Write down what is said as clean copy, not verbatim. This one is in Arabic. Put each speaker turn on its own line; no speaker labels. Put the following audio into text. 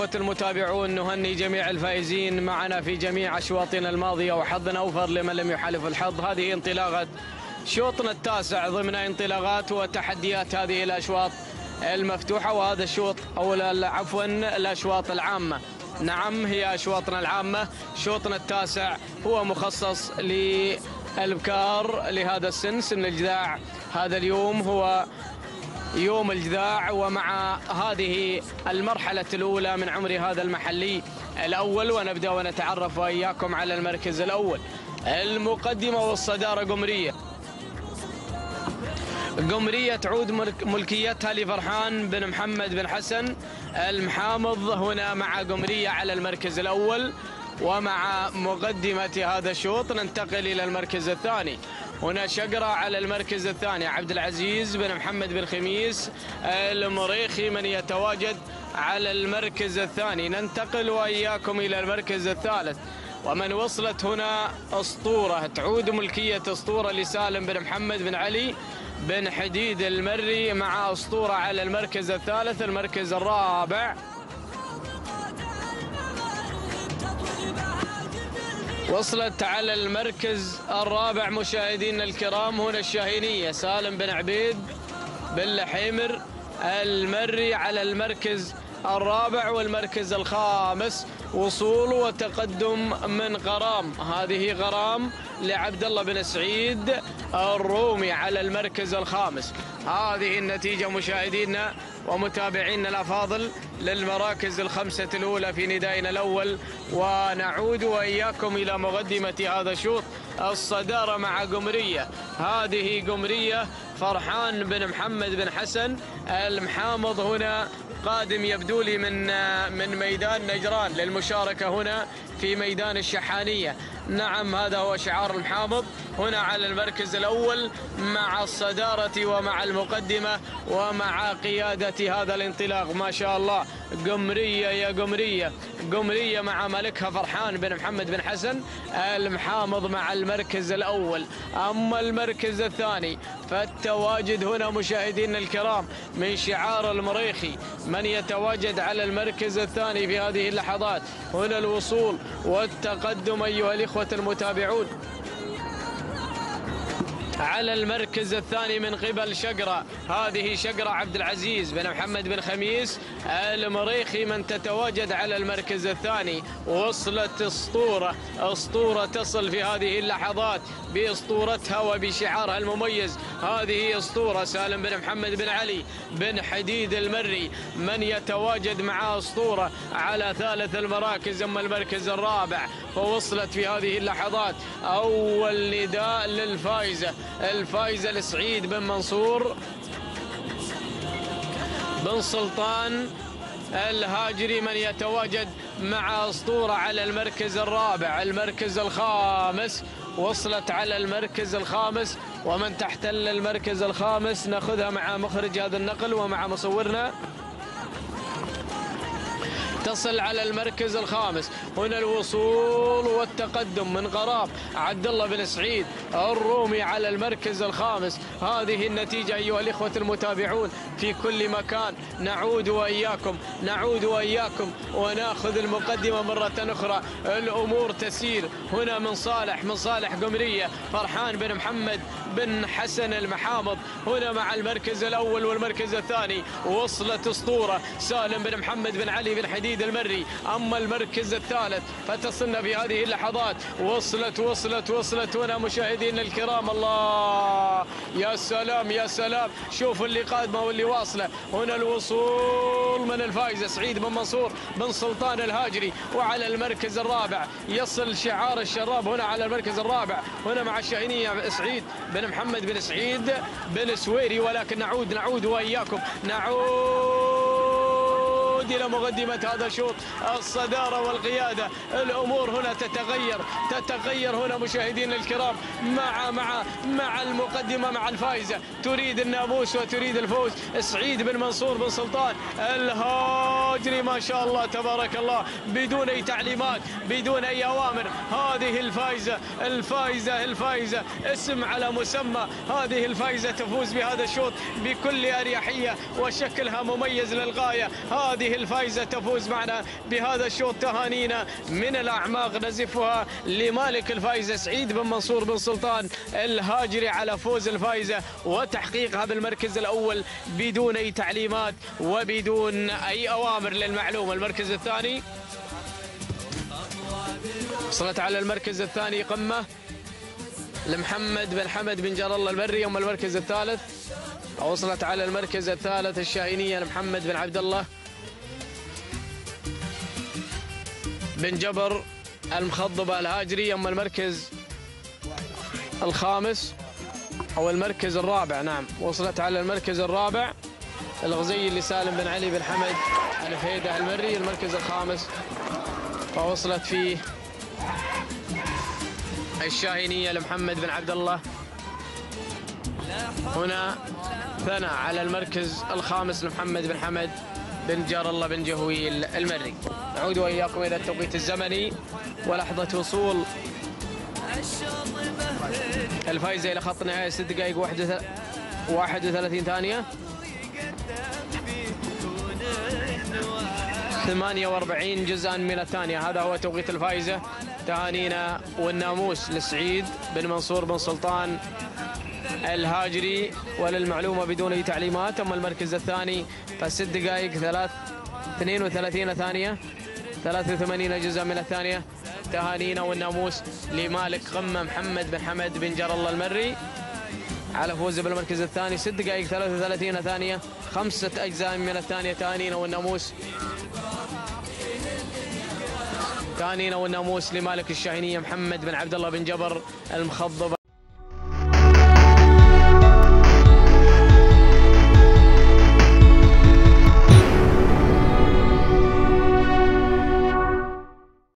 الإخوة المتابعون، نهني جميع الفائزين معنا في جميع أشواطنا الماضية، وحظنا أوفر لمن لم يحالف الحظ. هذه انطلاقة شوطنا التاسع ضمن انطلاقات وتحديات هذه الأشواط المفتوحة، وهذا الشوط أو عفوا الأشواط العامة. نعم، هي أشواطنا العامة. شوطنا التاسع هو مخصص للأبكار لهذا السن، سن الجذاع. هذا اليوم هو يوم الجذاع، ومع هذه المرحلة الأولى من عمر هذا المحلي الأول، ونبدأ ونتعرف وإياكم على المركز الأول. المقدمة والصدارة قمرية تعود ملكيتها لفرحان بن محمد بن حسن المحامض، هنا مع قمرية على المركز الأول. ومع مقدمة هذا الشوط ننتقل إلى المركز الثاني. هنا شقرة على المركز الثاني، عبد العزيز بن محمد بن خميس المريخي من يتواجد على المركز الثاني. ننتقل وإياكم إلى المركز الثالث، ومن وصلت هنا أسطورة، تعود ملكية أسطورة لسالم بن محمد بن علي بن حديد المري مع أسطورة على المركز الثالث. المركز الرابع وصلت على المركز الرابع مشاهدينا الكرام هنا الشاهينية سالم بن عبيد بن لحيمر المري على المركز الرابع. والمركز الخامس وصول وتقدم من غرام، هذه غرام لعبد الله بن سعيد الرومي على المركز الخامس. هذه النتيجة مشاهدينا ومتابعينا الأفاضل للمراكز الخمسة الأولى في ندائنا الأول. ونعود وإياكم إلى مقدمة هذا الشوط. الصدارة مع قمرية، هذه قمرية فرحان بن محمد بن حسن المحامض، هنا قادم يبدو لي من ميدان نجران للمشاركة هنا في ميدان الشحانية. نعم، هذا هو شعار المحامض هنا على المركز الأول مع الصدارة ومع المقدمة ومع قيادة هذا الانطلاق. ما شاء الله، قمرية يا قمرية، قمرية مع ملكها فرحان بن محمد بن حسن المحامض مع المركز الأول. أما المركز الثاني فالتواجد هنا مشاهدينا الكرام من شعار المريخي من يتواجد على المركز الثاني في هذه اللحظات. هنا الوصول والتقدم أيها الإخوة المتابعون على المركز الثاني من قبل شقرة، هذه شقرة عبد العزيز بن محمد بن خميس المريخي من تتواجد على المركز الثاني. وصلت أسطورة تصل في هذه اللحظات بأسطورتها وبشعارها المميز. هذه أسطورة سالم بن محمد بن علي بن حديد المري من يتواجد مع أسطورة على ثالث المراكز. أما المركز الرابع فوصلت في هذه اللحظات أول نداء الفائزة لسعيد بن منصور بن سلطان الهاجري من يتواجد مع أسطورة على المركز الرابع. المركز الخامس وصلت على المركز الخامس، ومن تحتل المركز الخامس نأخذها مع مخرج هذا النقل ومع مصورنا. تصل على المركز الخامس هنا الوصول والتقدم من غرام عبد الله بن سعيد الرومي على المركز الخامس. هذه النتيجة أيها الإخوة المتابعون في كل مكان. نعود وإياكم ونأخذ المقدمة مرة أخرى. الأمور تسير هنا من صالح قمرية فرحان بن محمد بن حسن المحامض هنا مع المركز الأول والمركز الثاني. وصلت أسطورة سالم بن محمد بن علي بن حديد المري. أما المركز الثالث فتصلنا في هذه اللحظات. وصلت هنا مشاهدينا الكرام. الله، يا سلام يا سلام، شوفوا اللي قادمة واللي واصلة. هنا الوصول من الفائزة سعيد بن منصور بن سلطان الهاجري، وعلى المركز الرابع يصل شعار الشراب هنا على المركز الرابع هنا مع الشاهينية سعيد بن محمد بن سعيد بن سويري. ولكن نعود وإياكم إلى مقدمة هذا الشوط. الصدارة والقيادة، الأمور هنا تتغير هنا مشاهدينا الكرام مع المقدمة مع الفائزة. تريد الناموس وتريد الفوز سعيد بن منصور بن سلطان الهاجري. ما شاء الله تبارك الله، بدون أي تعليمات بدون أي أوامر. هذه الفائزة اسم على مسمى. هذه الفائزة تفوز بهذا الشوط بكل أريحية وشكلها مميز للغاية. هذه الفائزة تفوز معنا بهذا الشوط. تهانينا من الأعماق نزفها لمالك الفائزة سعيد بن منصور بن سلطان الهاجري على فوز الفائزة وتحقيقها بالمركز الأول بدون أي تعليمات وبدون أي أوامر للمعلومة. المركز الثاني وصلت على المركز الثاني قمة لمحمد بن حمد بن جار الله المري. أما المركز الثالث وصلت على المركز الثالث الشاهينية لمحمد بن عبد الله بن جبر المخضبة الهاجري. أما المركز الخامس أو المركز الرابع، نعم، وصلت على المركز الرابع الغزي لسالم بن علي بن حمد الفهيدة المري. المركز الخامس فوصلت فيه الشاهينية لمحمد بن عبد الله. هنا ثنى على المركز الخامس لمحمد بن حمد بن جار الله بن جهويل المري. نعود وإياكم إلى التوقيت الزمني ولحظة وصول الفائزة إلى خط النهاية 6 دقائق 31 ثانية 48 جزءا من الثانية. هذا هو توقيت الفائزة. تهانينا والناموس لسعيد بن منصور بن سلطان الهاجري وللمعلومة بدون أي تعليمات. أما المركز الثاني ف6 دقائق 32 ثانية 83 جزءا من الثانية. تهانينا والناموس لمالك قمة محمد بن حمد بن جار الله المري على فوزه بالمركز الثاني 6 دقائق 33 ثانية 5 أجزاء من الثانية. تهانينا والناموس تهانينا والناموس لمالك الشاهينية محمد بن عبد الله بن جبر المخضب